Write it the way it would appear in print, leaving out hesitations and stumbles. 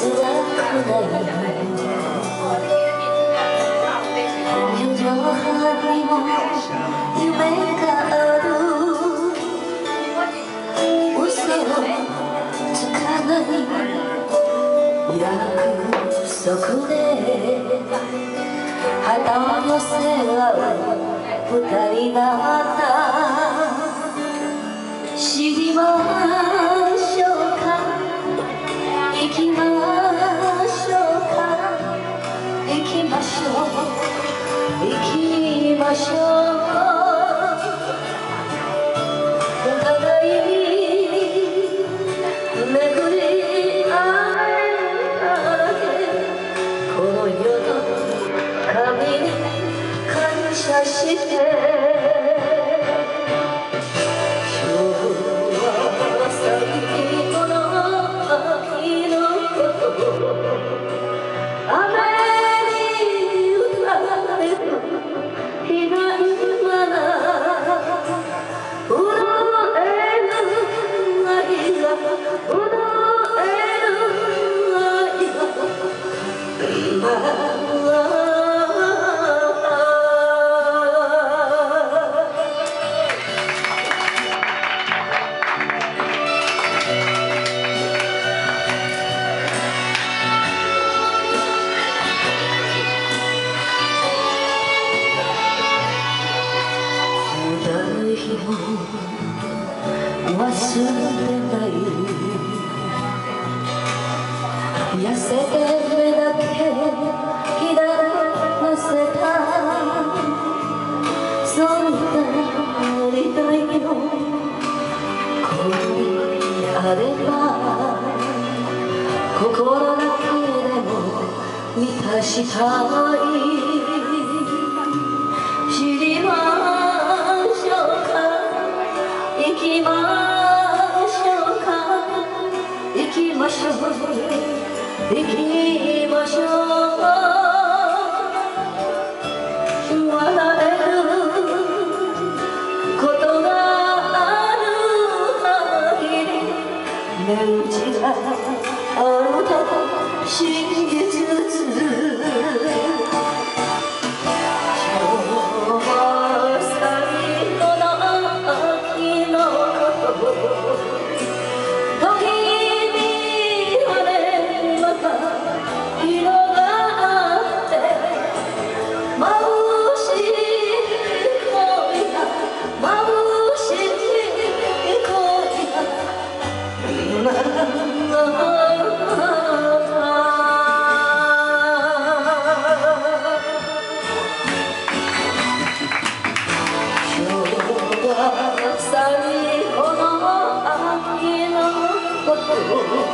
辛くない四畳半にも夢がある嘘をつかない約束で肌寄せ合う二人だった知りましょうか行きましょうか行きましょう行きましょうお互い巡り合えただけこの世の神に感謝して忘れない痩せて目だけひだらせたそんな時代の恋あれば心だけでも満たしたい知りましょうか行きましょうか行きましょう行きましょう笑えることがある限り値打ちがあると信じつつ最後の秋のこと